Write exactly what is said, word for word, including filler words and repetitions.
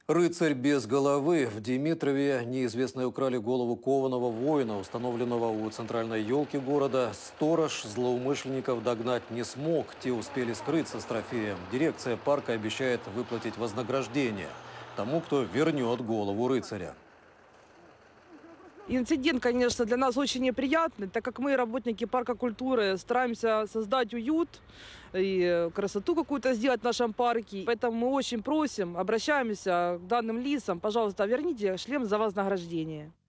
Рыцарь без головы. В Димитрове неизвестные украли голову кованого воина, установленного у центральной елки города. Сторож злоумышленников догнать не смог. Те успели скрыться с трофеем. Дирекция парка обещает выплатить вознаграждение тому, кто вернет голову рыцаря. Инцидент, конечно, для нас очень неприятный, так как мы, работники парка культуры, стараемся создать уют и красоту какую-то сделать в нашем парке. Поэтому мы очень просим, обращаемся к данным лицам, пожалуйста, верните шлем за вознаграждение.